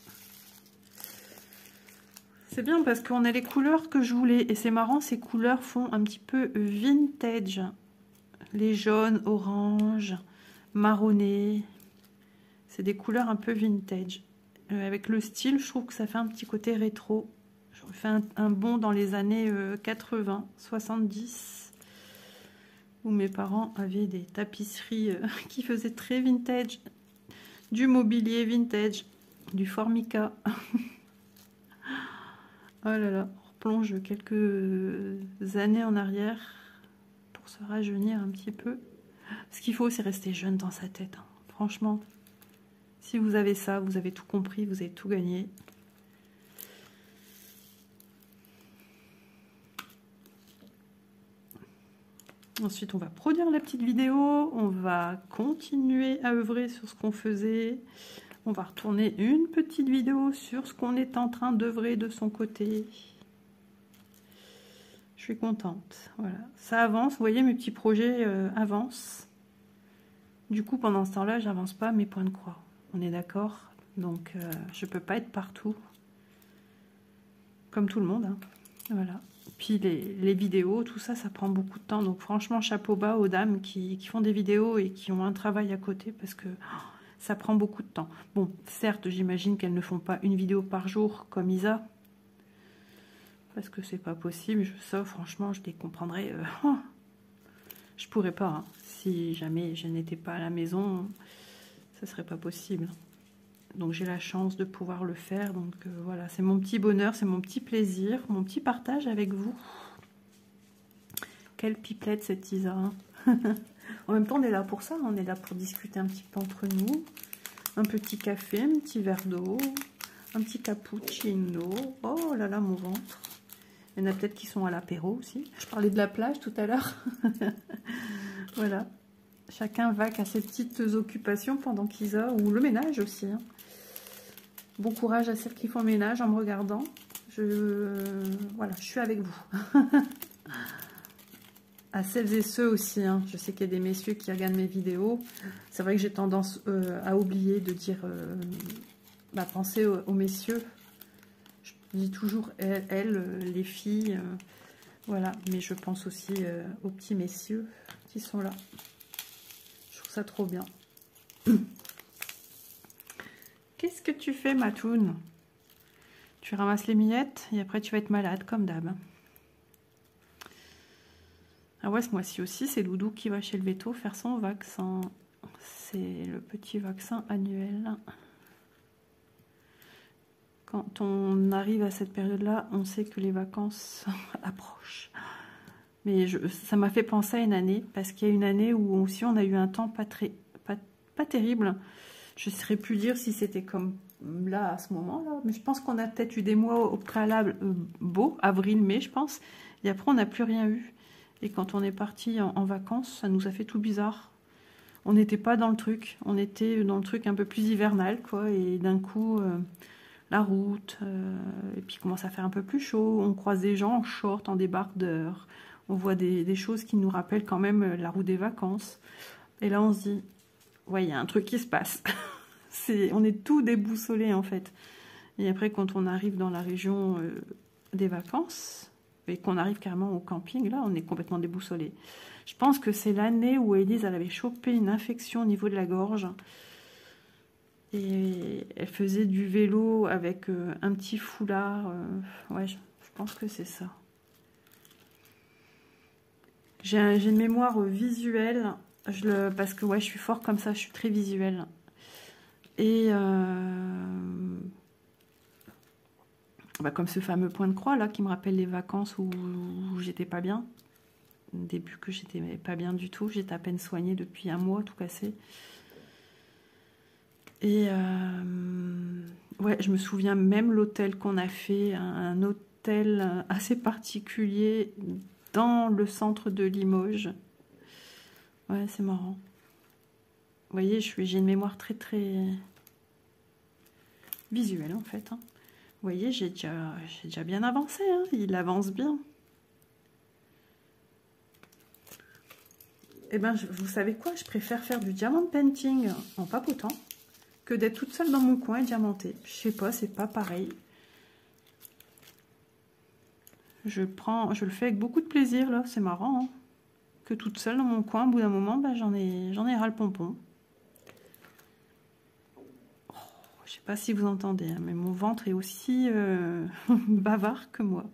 C'est bien parce qu'on a les couleurs que je voulais. Et c'est marrant, ces couleurs font un petit peu vintage. Les jaunes, orange, marronné. C'est des couleurs un peu vintage. Avec le style, je trouve que ça fait un petit côté rétro. Je refais un bond dans les années 80, 70. Où mes parents avaient des tapisseries qui faisaient très vintage. Du mobilier vintage. Du formica. Oh là là, on replonge quelques années en arrière pour se rajeunir un petit peu. Ce qu'il faut, c'est rester jeune dans sa tête. Hein. Franchement, si vous avez ça, vous avez tout compris, vous avez tout gagné. Ensuite, on va produire la petite vidéo. On va continuer à œuvrer sur ce qu'on faisait. On va retourner une petite vidéo sur ce qu'on est en train d'œuvrer de son côté. Je suis contente. Voilà, ça avance. Vous voyez, mes petits projets avancent. Du coup, pendant ce temps-là, j'avance pas mes points de croix. On est d'accord? Donc, je peux pas être partout. Comme tout le monde. Hein. Voilà. Puis les vidéos, tout ça, ça prend beaucoup de temps. Donc, franchement, chapeau bas aux dames qui font des vidéos et qui ont un travail à côté parce que... ça prend beaucoup de temps. Bon, certes, j'imagine qu'elles ne font pas une vidéo par jour comme Isa. Parce que c'est pas possible. Ça, franchement, je les comprendrais. Je pourrais pas. Hein. Si jamais je n'étais pas à la maison, ça serait pas possible. Donc, j'ai la chance de pouvoir le faire. Donc, voilà, c'est mon petit bonheur, c'est mon petit plaisir, mon petit partage avec vous. Quelle pipelette, cette Isa. Hein. En même temps, on est là pour ça, on est là pour discuter un petit peu entre nous. Un petit café, un petit verre d'eau, un petit cappuccino. Oh là là, mon ventre. Il y en a peut-être qui sont à l'apéro aussi. Je parlais de la plage tout à l'heure. Voilà. Chacun vaque à ses petites occupations pendant qu'Isa, ou le ménage aussi. Hein. Bon courage à celles qui font le ménage en me regardant. Voilà, je suis avec vous. À celles et ceux aussi, hein. Je sais qu'il y a des messieurs qui regardent mes vidéos. C'est vrai que j'ai tendance à oublier de dire, pensez aux messieurs. Je dis toujours elles, les filles, voilà. Mais je pense aussi aux petits messieurs qui sont là. Je trouve ça trop bien. Qu'est-ce que tu fais, Matoune? Tu ramasses les miettes et après tu vas être malade comme d'hab. Ah ouais, ce mois-ci aussi, c'est Doudou qui va chez le véto faire son vaccin. C'est le petit vaccin annuel. Quand on arrive à cette période-là, on sait que les vacances approchent. Mais ça m'a fait penser à une année, parce qu'il y a une année où aussi on a eu un temps pas terrible. Je ne saurais plus dire si c'était comme là, à ce moment-là, mais je pense qu'on a peut-être eu des mois au préalable beaux, avril, mai, je pense. Et après, on n'a plus rien eu. Et quand on est parti en vacances, ça nous a fait tout bizarre. On n'était pas dans le truc. On était dans le truc un peu plus hivernal, quoi. Et d'un coup, la route, et puis il commence à faire un peu plus chaud. On croise des gens en short, en débardeur. On voit des choses qui nous rappellent quand même la route des vacances. Et là, on se dit, ouais, il y a un truc qui se passe. On est tout déboussolé, en fait. Et après, quand on arrive dans la région des vacances, et qu'on arrive carrément au camping, là, on est complètement déboussolé. Je pense que c'est l'année où Élise, elle avait chopé une infection au niveau de la gorge. Et elle faisait du vélo avec un petit foulard. Ouais, je pense que c'est ça. J'ai une mémoire visuelle. Parce que ouais, je suis fort comme ça, je suis très visuelle. Et comme ce fameux point de croix là qui me rappelle les vacances où j'étais pas bien. Au début que j'étais pas bien du tout, j'étais à peine soignée depuis un mois, tout cassé. Et ouais, je me souviens même l'hôtel qu'on a fait, un hôtel assez particulier dans le centre de Limoges. Ouais, c'est marrant. Vous voyez, j'ai une mémoire très visuelle en fait. Hein. Vous voyez, j'ai déjà bien avancé, hein. Il avance bien. Eh bien, vous savez quoi? Je préfère faire du diamant painting en papotant que d'être toute seule dans mon coin et diamanter. Je sais pas, c'est pas pareil. Je le fais avec beaucoup de plaisir, là. C'est marrant, hein. Que toute seule dans mon coin, au bout d'un moment, j'en ai ras le pompon. Oh, je sais pas si vous entendez, hein, mais mon ventre est aussi bavard que moi.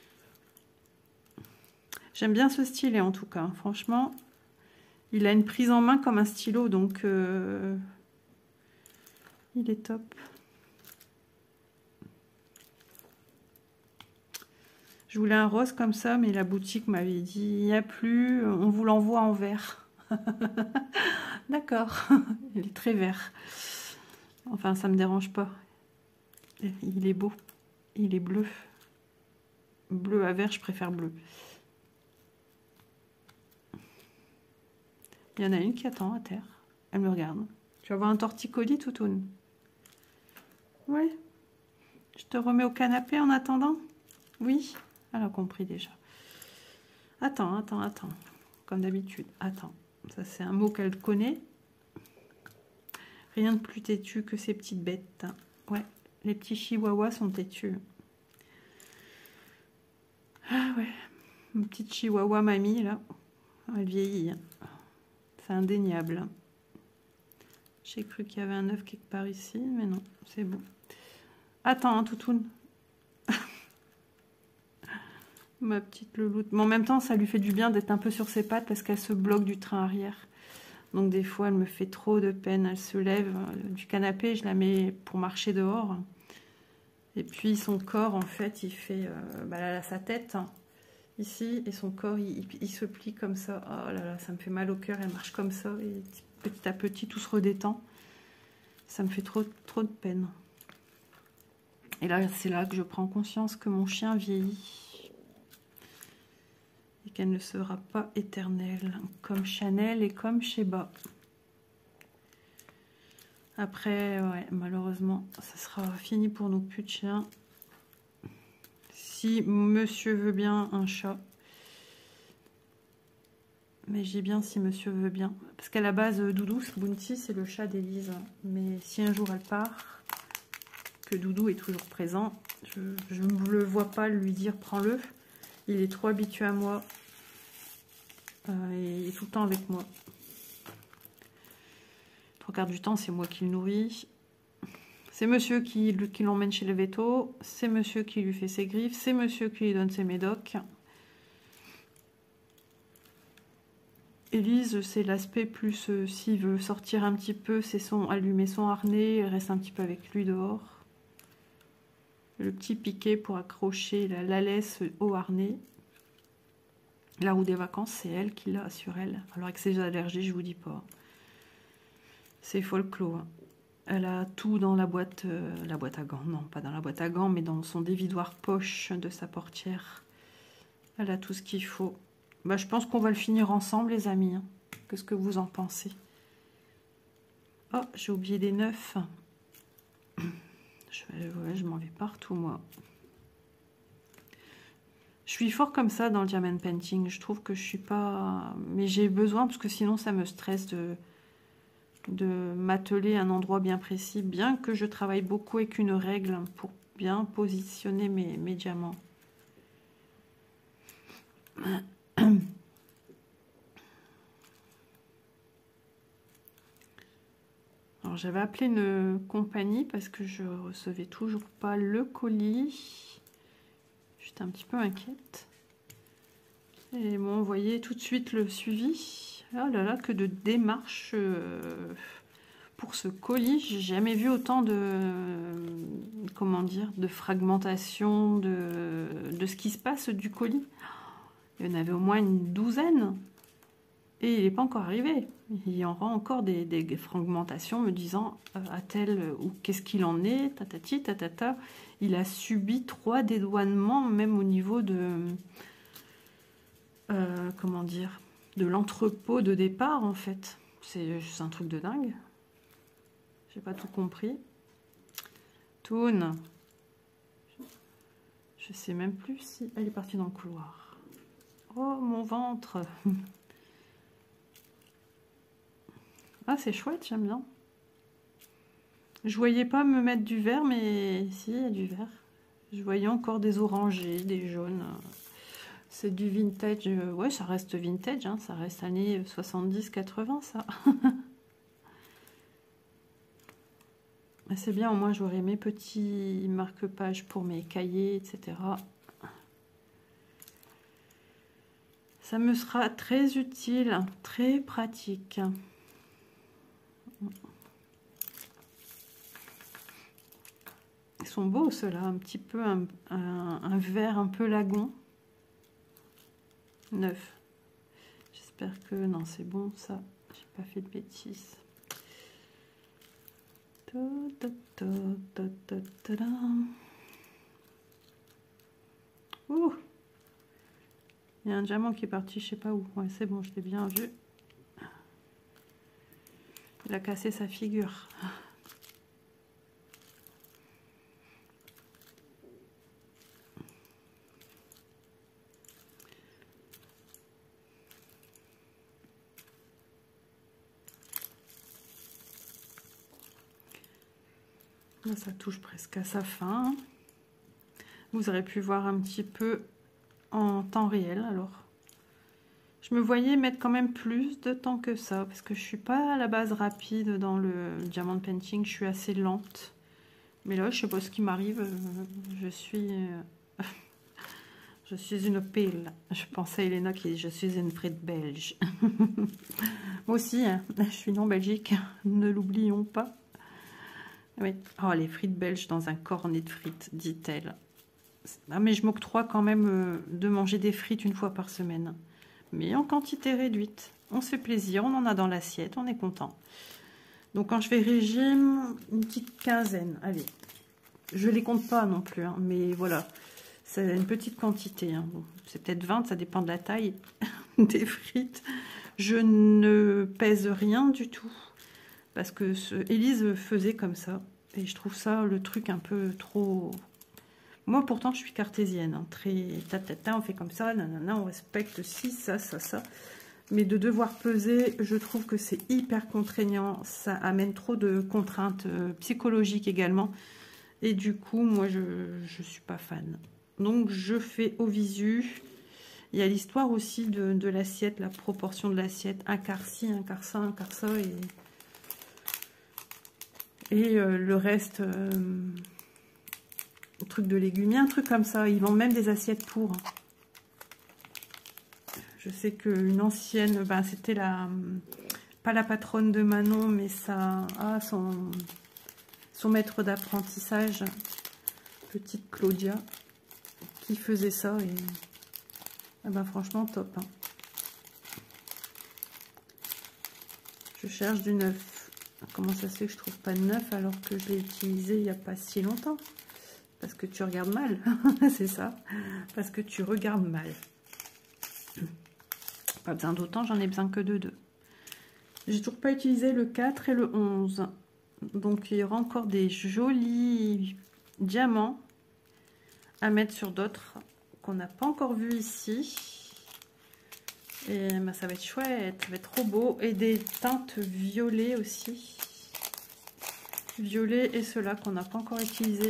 J'aime bien ce stylet, en tout cas. Franchement, il a une prise en main comme un stylo, donc il est top. Je voulais un rose comme ça, mais la boutique m'avait dit, il n'y a plus, on vous l'envoie en vert. D'accord, il est très vert. Enfin, ça me dérange pas. Il est beau, il est bleu. Bleu à vert, je préfère bleu. Il y en a une qui attend à terre. Elle me regarde. Tu vas avoir un torticolis, Toutoune? Oui. Je te remets au canapé en attendant? Oui. Elle a compris déjà. Attends. Comme d'habitude. Attends. Ça, c'est un mot qu'elle connaît. Rien de plus têtu que ces petites bêtes. Ouais. Les petits chihuahuas sont têtus. Ah ouais. Une petite chihuahua mamie, là. Elle vieillit. C'est indéniable. J'ai cru qu'il y avait un œuf quelque part ici, mais non, c'est bon. Attends, hein, Toutoune. Ma petite louloute. Mais en même temps, ça lui fait du bien d'être un peu sur ses pattes parce qu'elle se bloque du train arrière. Donc des fois, elle me fait trop de peine. Elle se lève du canapé, je la mets pour marcher dehors. Et puis son corps, en fait, il fait... elle a sa tête hein, ici et son corps, il se plie comme ça. Oh là là, ça me fait mal au cœur. Elle marche comme ça et petit à petit, tout se redétend. Ça me fait trop de peine. Et là, c'est là que je prends conscience que mon chien vieillit. Et qu'elle ne sera pas éternelle. Comme Chanel et comme Sheba. Après, ouais, malheureusement, ça sera fini pour nos plus de chiens. Si monsieur veut bien un chat. Mais j'ai bien si monsieur veut bien. Parce qu'à la base, Doudou, Bounty, c'est le chat d'Élise. Mais si un jour elle part, que Doudou est toujours présent, je ne le vois pas lui dire prends-le. Il est trop habitué à moi. Et il est tout le temps avec moi. Trois quarts du temps, c'est moi qui le nourris. C'est monsieur qui l'emmène chez le véto. C'est monsieur qui lui fait ses griffes. C'est monsieur qui lui donne ses médocs. Élise, c'est l'aspect plus s'il veut sortir un petit peu, c'est allumer son harnais, reste un petit peu avec lui dehors. Le petit piquet pour accrocher la laisse au harnais. La roue des vacances, c'est elle qui l'a sur elle. Alors avec ses allergies, je vous dis pas. C'est folklore. Elle a tout dans la boîte à gants. Non, pas dans la boîte à gants, mais dans son dévidoir poche de sa portière. Elle a tout ce qu'il faut. Bah, je pense qu'on va le finir ensemble, les amis. Hein. Qu'est-ce que vous en pensez? Oh, j'ai oublié des neufs. Je m'en vais partout, moi. Je suis fort comme ça dans le diamond painting. Je trouve que je suis pas... Mais j'ai besoin, parce que sinon, ça me stresse de m'atteler à un endroit bien précis, bien que je travaille beaucoup avec une règle pour bien positionner mes diamants. Alors j'avais appelé une compagnie parce que je recevais toujours pas le colis. J'étais un petit peu inquiète. Et ils m'ont envoyé tout de suite le suivi. Oh là là, que de démarches pour ce colis. J'ai jamais vu autant comment dire, de fragmentation de ce qui se passe du colis. Il y en avait au moins une douzaine. Et il n'est pas encore arrivé. Il y aura encore des fragmentations me disant à tel ou qu'est-ce qu'il en est, tatati, tatata. Il a subi 3 dédouanements, même au niveau de comment dire, de l'entrepôt de départ en fait. C'est un truc de dingue. J'ai pas tout compris. Toon. Je sais même plus si elle est partie dans le couloir. Oh mon ventre. Ah, c'est chouette, j'aime bien. Je voyais pas me mettre du vert, mais si, il y a du vert. Je voyais encore des orangés, des jaunes. C'est du vintage. Ouais, ça reste vintage, hein, ça reste années 70-80, ça. C'est bien, au moins j'aurai mes petits marque-pages pour mes cahiers, etc. Ça me sera très utile, très pratique. Ils sont beaux ceux-là, un petit peu un vert un peu lagon. Neuf. J'espère que non, c'est bon ça. J'ai pas fait de bêtises. Ouh, il y a un diamant qui est parti, je sais pas où. Ouais, c'est bon, je l'ai bien vu. Il a cassé sa figure. Là, ça touche presque à sa fin. Vous aurez pu voir un petit peu en temps réel. Alors, je me voyais mettre quand même plus de temps que ça, parce que je suis pas à la base rapide dans le diamond painting. Je suis assez lente. Mais là, je sais pas ce qui m'arrive. Je suis une pile. Je pensais à Elena qui dit je suis une frite belge. Moi aussi, hein, je suis non Belgique. Ne l'oublions pas. Oui. Oh, les frites belges dans un cornet de frites, dit-elle. Ah, mais je m'octroie quand même de manger des frites une fois par semaine. Mais en quantité réduite. On se fait plaisir, on en a dans l'assiette, on est content. Donc quand je fais régime, une petite quinzaine. Allez, je les compte pas non plus, hein, mais voilà. C'est une petite quantité. Hein. Bon, c'est peut-être 20, ça dépend de la taille des frites. Je ne pèse rien du tout. Parce que Élise faisait comme ça. Et je trouve ça le truc un peu trop... Moi, pourtant, je suis cartésienne. Hein, très on fait comme ça, nanana, on respecte ci, ça, ça, ça. Mais de devoir peser, je trouve que c'est hyper contraignant. Ça amène trop de contraintes psychologiques également. Et du coup, moi, je ne suis pas fan. Donc, je fais au visu. Il y a l'histoire aussi de l'assiette, la proportion de l'assiette. Un quart ci, un quart ça, un quart ça. Et le reste, truc de légumes, un truc comme ça. Ils vendent même des assiettes pour. Je sais qu'une ancienne, ben, c'était la... Pas la patronne de Manon, mais son maître d'apprentissage, petite Claudia, qui faisait ça. Et ben, franchement, top. Hein. Je cherche du neuf. Comment ça se fait que je trouve pas de neuf alors que je l'ai utilisé il n'y a pas si longtemps? Parce que tu regardes mal. C'est ça. Parce que tu regardes mal. Pas besoin d'autant, j'en ai besoin que de 2. J'ai toujours pas utilisé le 4 et le 11. Donc il y aura encore des jolis diamants à mettre sur d'autres qu'on n'a pas encore vu ici. Et ben, ça va être chouette, ça va être trop beau. Et des teintes violet aussi. Violet et ceux-là qu'on n'a pas encore utilisé.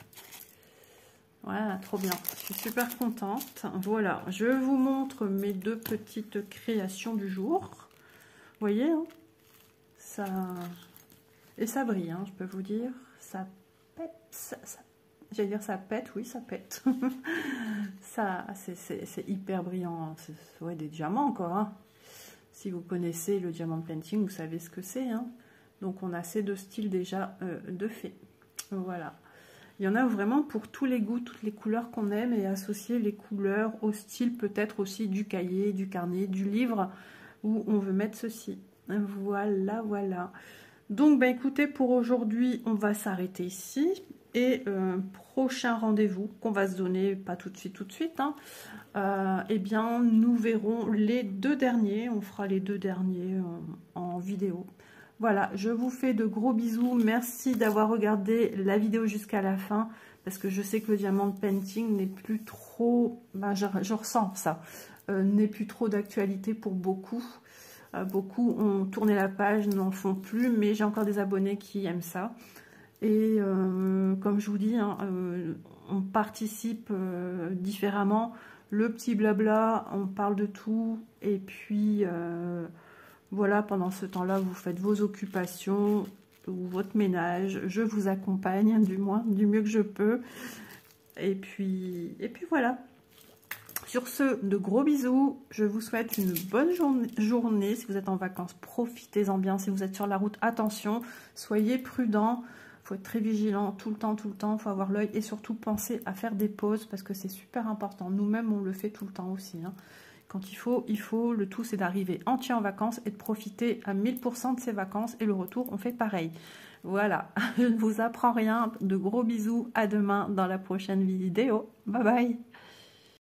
Voilà, trop bien. Je suis super contente. Voilà, je vous montre mes 2 petites créations du jour. Vous voyez, hein, ça... Et ça brille, hein, je peux vous dire. Ça pète. J'allais dire ça pète, oui, ça pète. Ça, c'est hyper brillant. C'est ouais, des diamants encore. Hein. Si vous connaissez le diamant painting, vous savez ce que c'est. Hein. Donc on a ces 2 styles déjà de fait. Voilà. Il y en a vraiment pour tous les goûts, toutes les couleurs qu'on aime, et associer les couleurs au style peut-être aussi du cahier, du carnet, du livre où on veut mettre ceci. Voilà, voilà. Donc, bah, écoutez, pour aujourd'hui, on va s'arrêter ici. Et prochain rendez-vous qu'on va se donner, pas tout de suite, hein, eh bien, nous verrons les 2 derniers. On fera les 2 derniers en vidéo. Voilà, je vous fais de gros bisous. Merci d'avoir regardé la vidéo jusqu'à la fin. Parce que je sais que le diamant painting n'est plus trop... Ben, je ressens ça. N'est plus trop d'actualité pour beaucoup. Beaucoup ont tourné la page, n'en font plus. Mais j'ai encore des abonnés qui aiment ça. Et comme je vous dis, hein, on participe différemment. Le petit blabla, on parle de tout. Et puis... voilà, pendant ce temps-là, vous faites vos occupations ou votre ménage. Je vous accompagne, du moins, du mieux que je peux. Et puis voilà. Sur ce, de gros bisous. Je vous souhaite une bonne journée. Si vous êtes en vacances, profitez-en bien. Si vous êtes sur la route, attention, soyez prudents. Il faut être très vigilant tout le temps. Il faut avoir l'œil et surtout penser à faire des pauses parce que c'est super important. Nous-mêmes, on le fait tout le temps aussi, hein. Quand il faut, le tout c'est d'arriver entier en vacances et de profiter à 1000% de ses vacances, et le retour on fait pareil. Voilà, je ne vous apprends rien, de gros bisous, à demain dans la prochaine vidéo, bye bye.